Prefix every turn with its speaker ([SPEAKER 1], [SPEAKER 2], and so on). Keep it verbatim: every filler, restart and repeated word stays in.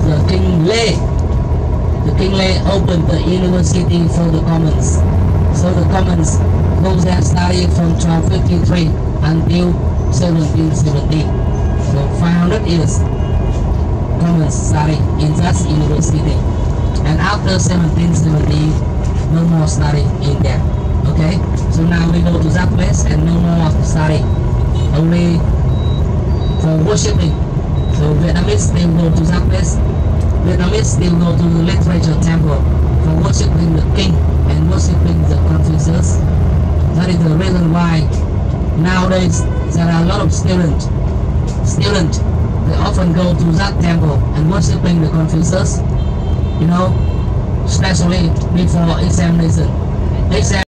[SPEAKER 1] the King Lê. The King Lê opened the university for the commons. So the commons goes there study from twelve fifty-three until seventeen seventy. So five hundred years commons study in that university. And after seventeen seventy, no more study in there. Okay, so now we go to that place and no more study, only for worshiping. So Vietnamese they go to that place. Vietnamese they go to the literature temple for worshiping the king and worshiping the Confucius. That is the reason why nowadays there are a lot of students. Students they often go to that temple and worshiping the Confucius. You know, especially before examination. Exam